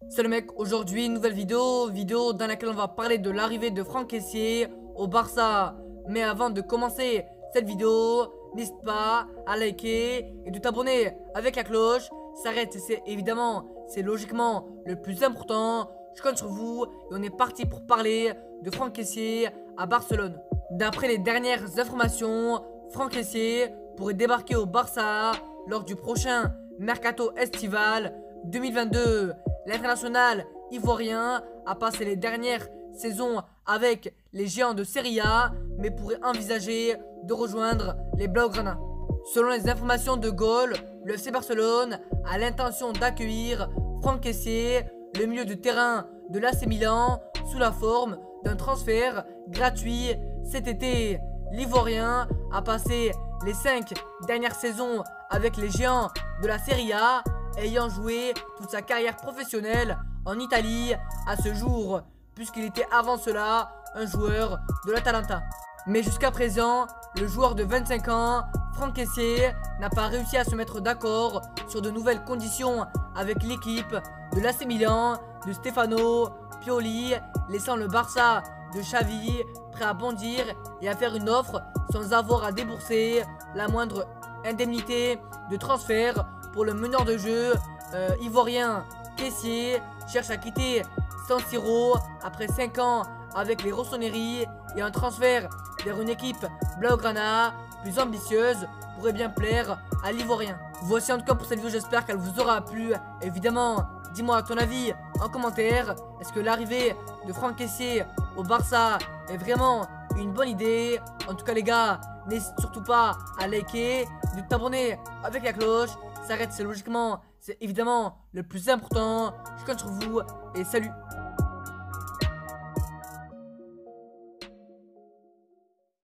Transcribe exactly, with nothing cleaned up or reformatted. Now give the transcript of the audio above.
Salut mec, aujourd'hui nouvelle vidéo, vidéo dans laquelle on va parler de l'arrivée de Franck Kessié au Barça. Mais avant de commencer cette vidéo, n'hésite pas à liker et de t'abonner avec la cloche. Ça reste, c'est évidemment, c'est logiquement le plus important. Je compte sur vous et on est parti pour parler de Franck Kessié à Barcelone. D'après les dernières informations, Franck Kessié pourrait débarquer au Barça lors du prochain mercato estival deux mille vingt-deux. L'international ivoirien a passé les dernières saisons avec les géants de Serie A, mais pourrait envisager de rejoindre les Blaugrana. Selon les informations de Goal, le F C Barcelone a l'intention d'accueillir Franck Kessié, le milieu de terrain de l'A C Milan, sous la forme d'un transfert gratuit cet été. L'Ivoirien a passé les cinq dernières saisons avec les géants de la Serie A, ayant joué toute sa carrière professionnelle en Italie à ce jour, puisqu'il était avant cela un joueur de l'Atalanta. Mais jusqu'à présent, le joueur de vingt-cinq ans, Franck Kessié, n'a pas réussi à se mettre d'accord sur de nouvelles conditions avec l'équipe de l'A C Milan de Stefano Pioli, laissant le Barça de Xavi prêt à bondir et à faire une offre sans avoir à débourser la moindre indemnité de transfert pour le meneur de jeu euh, ivoirien. Kessié cherche à quitter San Siro après cinq ans avec les Rossoneri, et un transfert vers une équipe Blaugrana plus ambitieuse pourrait bien plaire à l'Ivoirien. Voici en tout cas pour cette vidéo, j'espère qu'elle vous aura plu. Évidemment, dis-moi ton avis en commentaire. Est-ce que l'arrivée de Franck Kessié au Barça est vraiment une bonne idée? En tout cas les gars, n'hésite surtout pas à liker, de t'abonner avec la cloche. Ça reste, c'est logiquement, c'est évidemment le plus important. Je compte sur vous et salut.